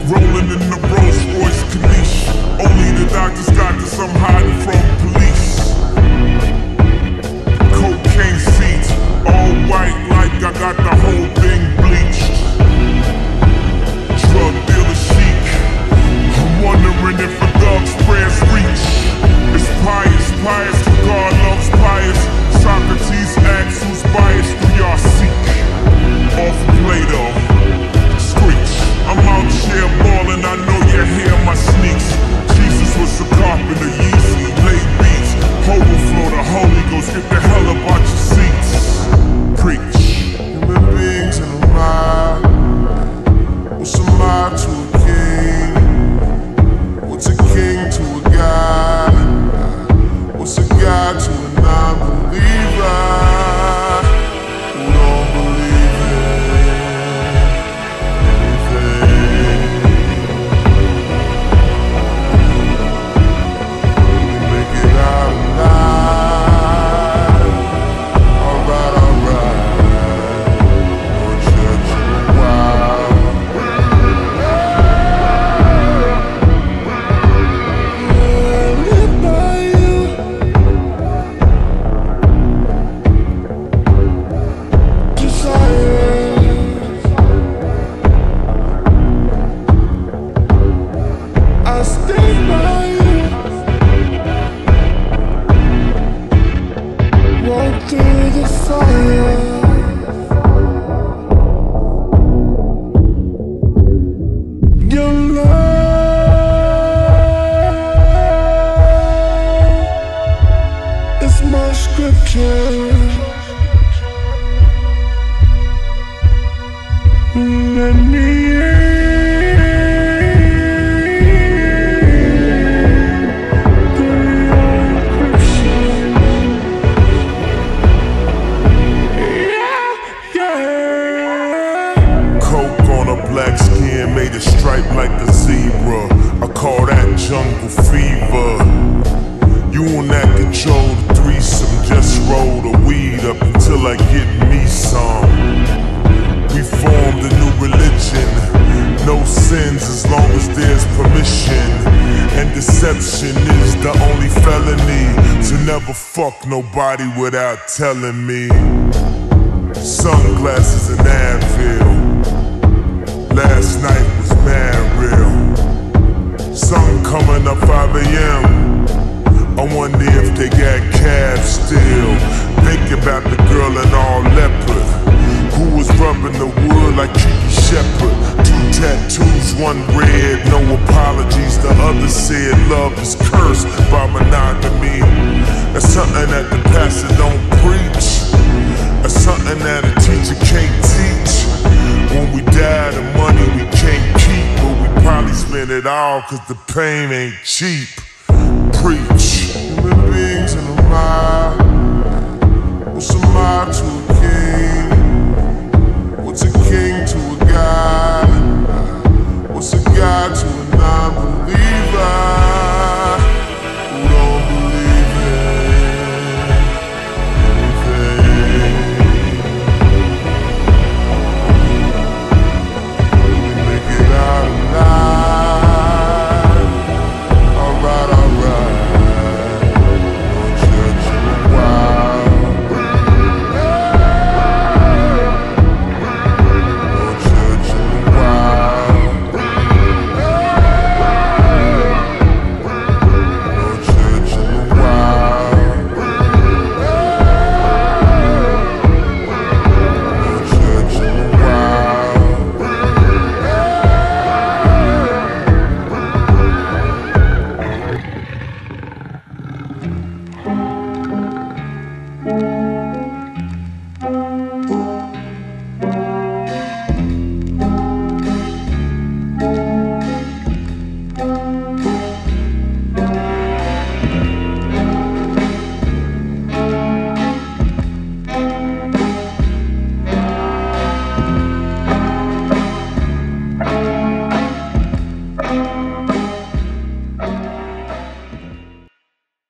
Rolling in the Rolls Royce Caniche. Only the doctors got this, I'm hiding from police. Cocaine seats, all white like I got the whole thing bleached. Drug dealer chic, I'm wondering if a thug's prayers reach. It's pious, pious, God loves pious. Socrates asks who's biased, do y'all seek? Off Plato, screech. I'm out here ballin', I know you hear my sneaks. Jesus was a carpenter, Yeezy, late beats. Overflow the Holy Ghost, get the hell up out your seats. Preach. Human beings in a mob. What's a mob to a king? What's a king to a god? What's a god to a non-believer who don't believe in anything? We make it out alive. Alright, alright. No church in a while. Live by you. I stay by you. Walk through the fire. Your love is my scripture. Let me Coke on a black skin, made a stripe like a zebra. I call that jungle fever. You on that control the threesome, just roll the weed up until I get me some. We formed a new religion, no sins as long as there's permission. And deception is the only felony, to never fuck nobody without telling me. Sunglasses and Advil, last night was mad real. Sun coming up 5 AM, I wonder if they got cabs still. Think about the girl in all leopard, who was rubbing the wood like Kiki Shepherd. 2 tattoos, 1 red, no apologies. The other said love is cursed by monogamy. That's something that the pastor don't preach. That's something that a teacher can't teach. When we die, the money we can't keep, but we probably spend it all cause the pain ain't cheap. Preach. Human beings in a mob. What's a mob to